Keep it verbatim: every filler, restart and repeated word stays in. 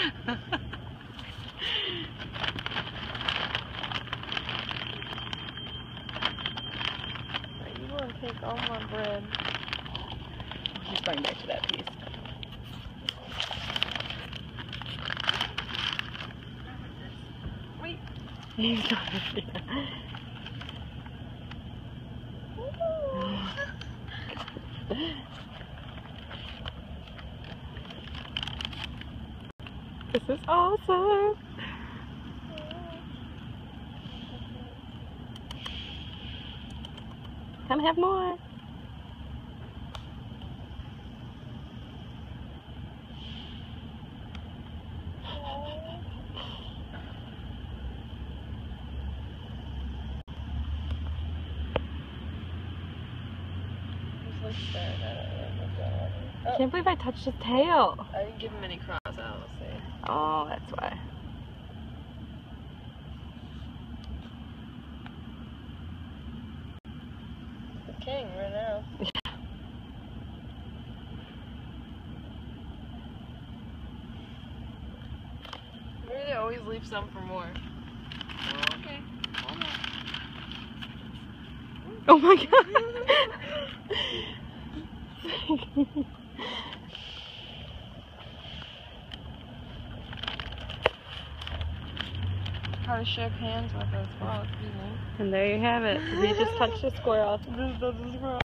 You want to take all my bread. He's going back to that piece. Wait. He's not here. This is awesome. Can I have more? He's like staring at it. Oh my god. I can't believe I touched his tail. I didn't give him any cross out, let's see. Oh, that's why. The king right now. Maybe they always leave some for more. Oh, okay. Hold on. Oh my god. How to shake hands with a squirrel, excuse me. And there you have it. We just touched a squirrel. Just touched a squirrel.